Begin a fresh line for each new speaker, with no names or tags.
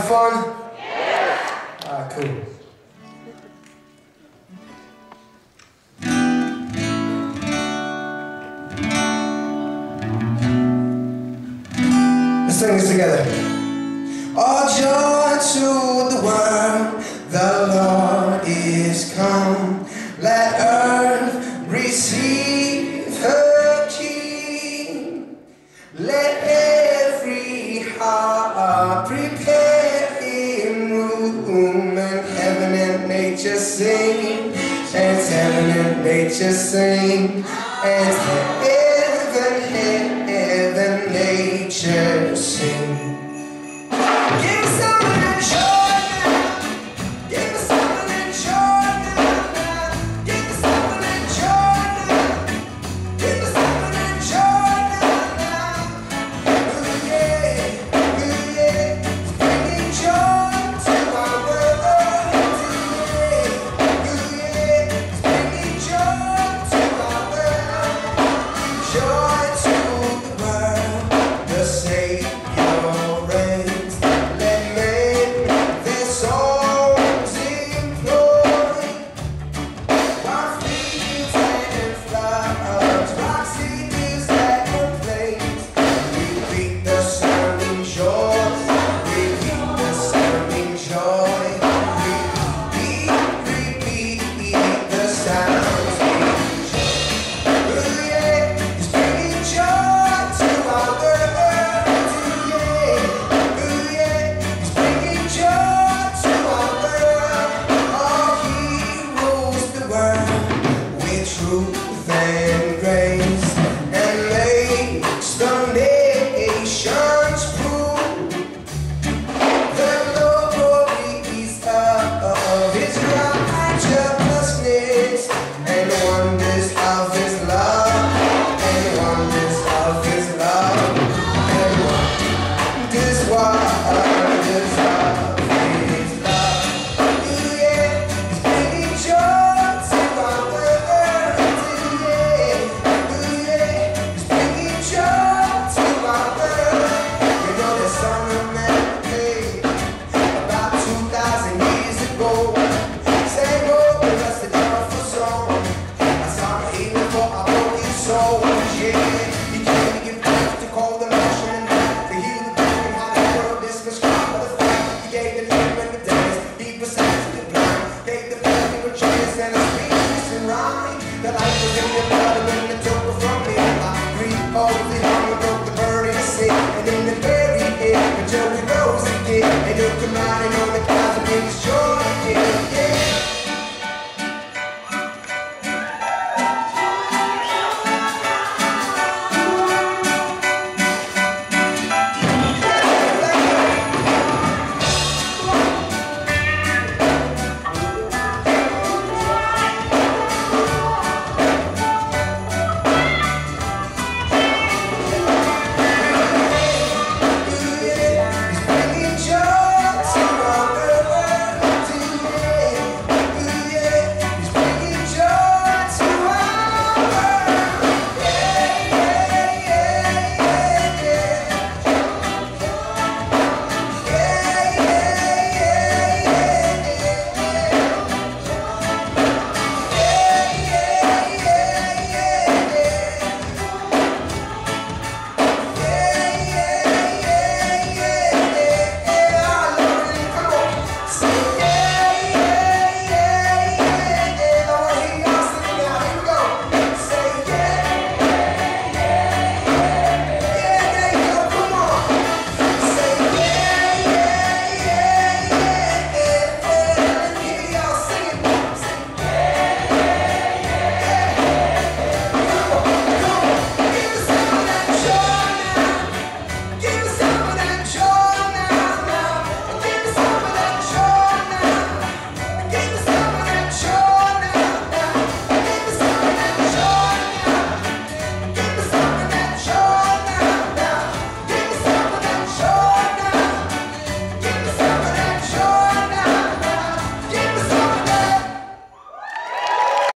fun? Yeah. Alright, cool. Let's sing this together. All joy to the world, the Lord is come. Let earth receive her King. Let every heart prepare in room, and heaven and nature sing, and heaven and nature sing, and heaven nature sing. Give us something to enjoy now. Give us something to enjoy now. Give us something to enjoy now. Give us something to enjoy now. Ooh yeah, ooh yeah. Bringing joy to our world. Ooh yeah, bringing joy to our world. Joy to the world. The Savior reigns. Let men their songs employ, while fields and flowers, rock cedars that complains. Repeat the sounding joy, repeat the sounding joy, repeat the sounds of joy. Ooh yeah, it's bringing joy to our world. Ooh yeah, it's bringing joy to our world. Oh, He rules the world with truth and grace, and makes the nations prove the glories of His righteousness, and wonders of His love, and wonders of His love, and wonders of His love. Ooh yeah, He's bringing joy to our world. Ooh yeah, He's bringing joy to our world. You know that song of man about 2,000 years ago. Sang over us the joyful song, a song of healing for our broken souls. Yeah, He came to give life, to call the motion and death, to heal the broken heart of the world. This prescribed by the fact He gave the lame and the dance. He presented the blind, gave the blind a chance, and the speechless and rhyme. The light was in the